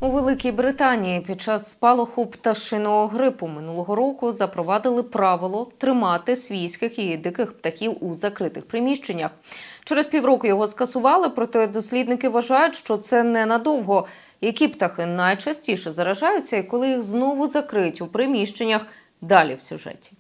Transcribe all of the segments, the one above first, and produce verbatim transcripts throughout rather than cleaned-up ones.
У Великій Британії під час спалаху пташиного грипу минулого року запровадили правило тримати свійських і диких птахів у закритих приміщеннях. Через півроку його скасували, проте дослідники вважають, що це ненадовго. Які птахи найчастіше заражаються і коли їх знову закриють у приміщеннях – далі в сюжеті.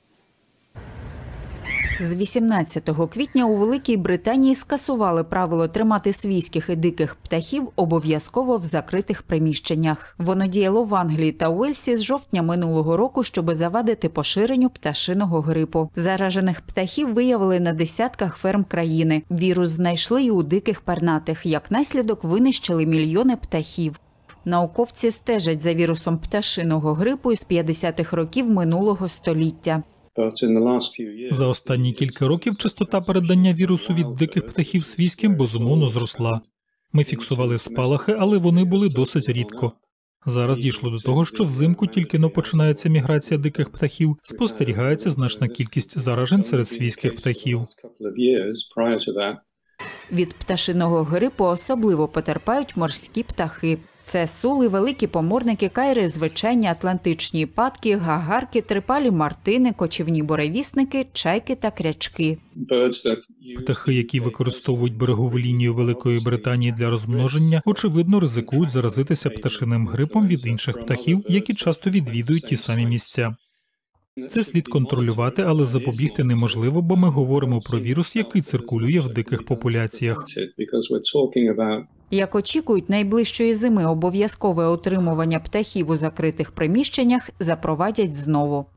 З вісімнадцятого квітня у Великій Британії скасували правило тримати свійських і диких птахів обов'язково в закритих приміщеннях. Воно діяло в Англії та Уельсі з жовтня минулого року, щоб завадити поширенню пташиного грипу. Заражених птахів виявили на десятках ферм країни. Вірус знайшли і у диких пернатих. Як наслідок винищили мільйони птахів. Науковці стежать за вірусом пташиного грипу із п'ятдесятих років минулого століття. За останні кілька років частота передання вірусу від диких птахів свійським безумовно зросла. Ми фіксували спалахи, але вони були досить рідко. Зараз дійшло до того, що взимку тільки-но починається міграція диких птахів, спостерігається значна кількість заражень серед свійських птахів. Від пташиного грипу особливо потерпають морські птахи. Це сули, великі поморники, кайри, звичайні атлантичні падки, гагарки, трипалі мартини, кочівні буревісники, чайки та крячки. Птахи, які використовують берегову лінію Великої Британії для розмноження, очевидно ризикують заразитися пташиним грипом від інших птахів, які часто відвідують ті самі місця. Це слід контролювати, але запобігти неможливо, бо ми говоримо про вірус, який циркулює в диких популяціях. Як очікують, найближчої зими обов'язкове утримування птахів у закритих приміщеннях запровадять знову.